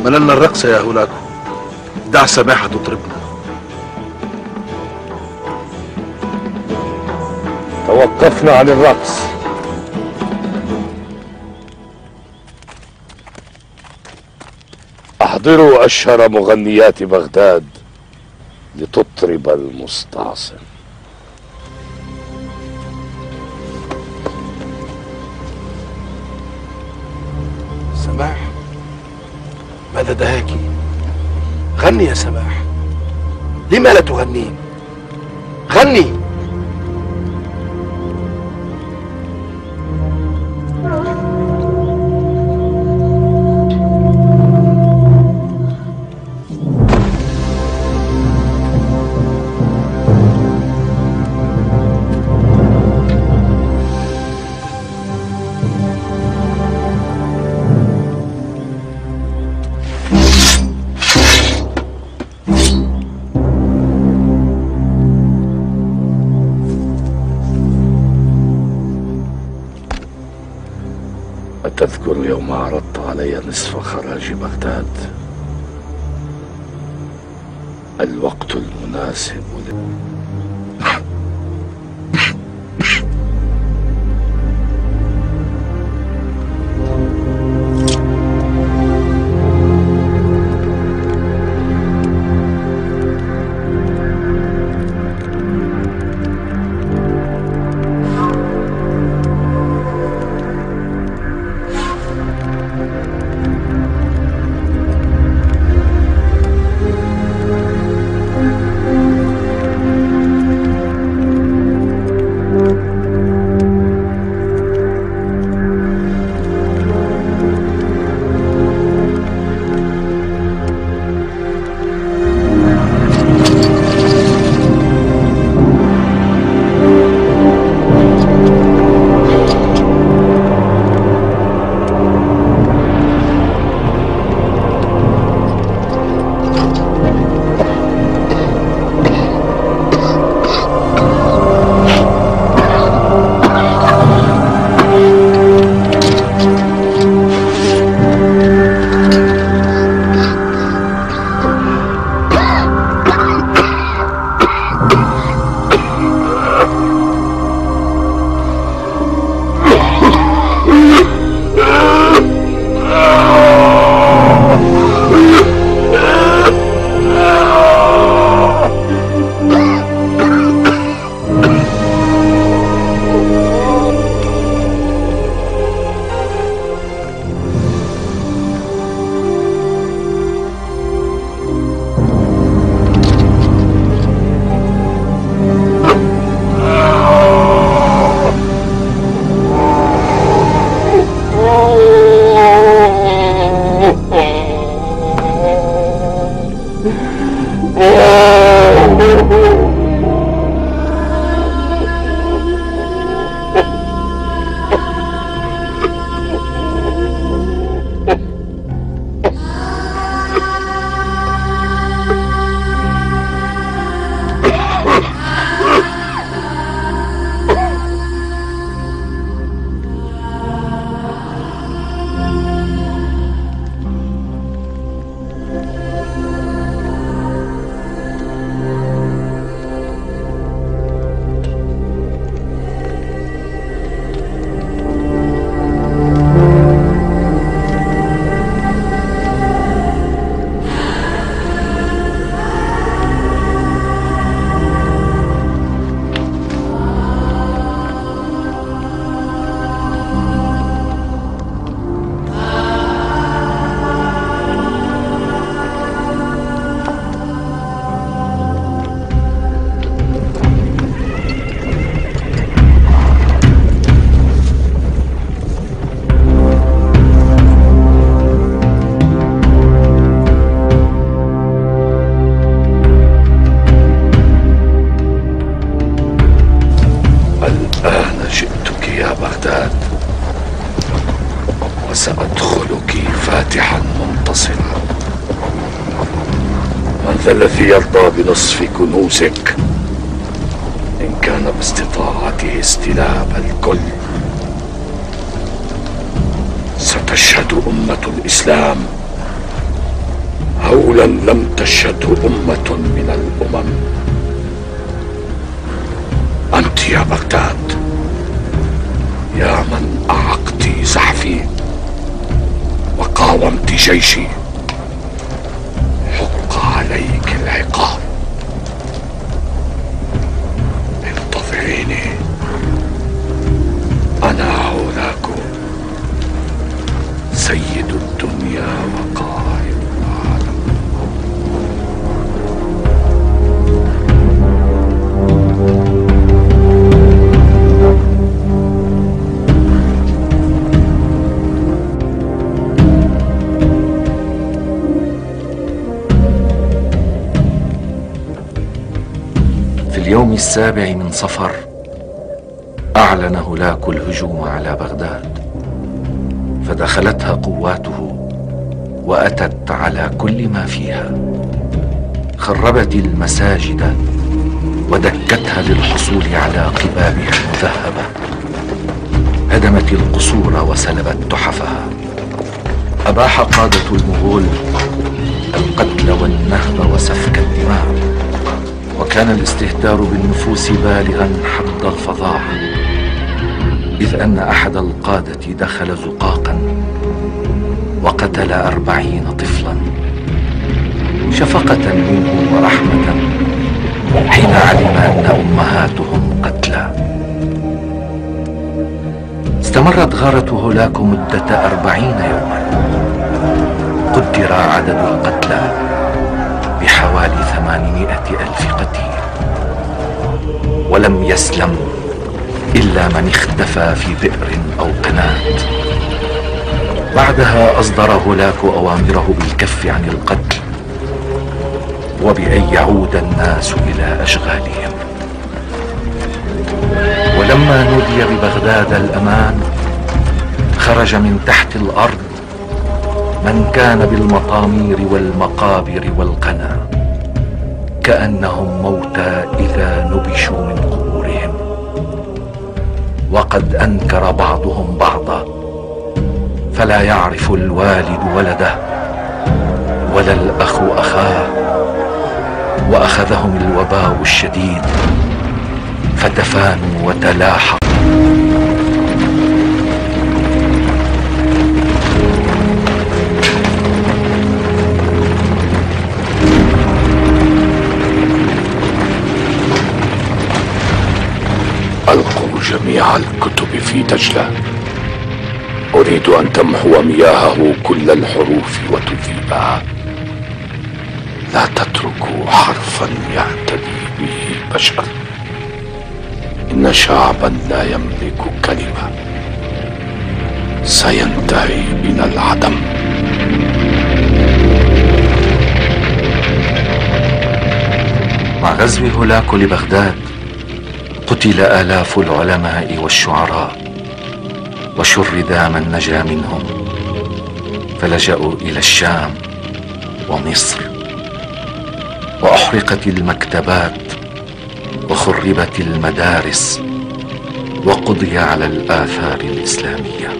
مللنا الرقص يا هولاكو. دع سماحة تطربنا. توقفنا عن الرقص. احضروا اشهر مغنيات بغداد لتطرب المستعصم. سماح، ماذا دهاك؟ غني يا سماح، لما لا تغنين؟ غني. أتذكر يوم عرضت علي نصف خراج بغداد؟ الوقت المناسب الذي يرضى بنصف كنوزك إن كان باستطاعته استلاب الكل. ستشهد أمة الإسلام هولا لم تشهده أمة من الأمم. أنت يا بغداد، يا من أعقت زحفي وقاومت جيشي، حق عليك العقاب. انتظريني، أنا هولاك، سيد الدنيا وقائد العالم. في اليوم السابع من صفر أعلن هولاكو الهجوم على بغداد، فدخلتها قواته وأتت على كل ما فيها. خربت المساجد ودكتها للحصول على قبابها المذهبة، هدمت القصور وسلبت تحفها. أباح قادة المغول القتل والنهب وسفك الدماء، وكان الاستهتار بالنفوس بالغا حد الفظاعة، إذ أن أحد القادة دخل زقاقا وقتل 40 طفلا شفقة منه ورحمة حين علم أن أمهاتهم قتلى. استمرت غارة هولاكو مدة 40 يوما، قدر عدد القتلى بحوالي 800,000 قتيل، ولم يسلم إلا من اختفى في بئر أو قناة. بعدها أصدر هولاكو أوامره بالكف عن القتل وبأن يعود الناس إلى أشغالهم. ولما نودي ببغداد الأمان، خرج من تحت الأرض من كان بالمطامير والمقابر والقنا، كأنهم موتى إذا نبشوا من قبورهم. وقد أنكر بعضهم بعضا، فلا يعرف الوالد ولده ولا الأخ أخاه، وأخذهم الوباء الشديد فتفانوا وتلاحقوا. ألقوا جميع الكتب في دجلة، أريد أن تمحو مياهه كل الحروف وتذيبها. لا تتركوا حرفا يعتدي به بشر، إن شعبا لا يملك كلمة سينتهي إلى العدم. مع غزو هولاكو لبغداد قتل آلاف العلماء والشعراء، وشرد من نجا منهم، فلجأوا إلى الشام ومصر، وأحرقت المكتبات وخربت المدارس، وقضي على الآثار الإسلامية.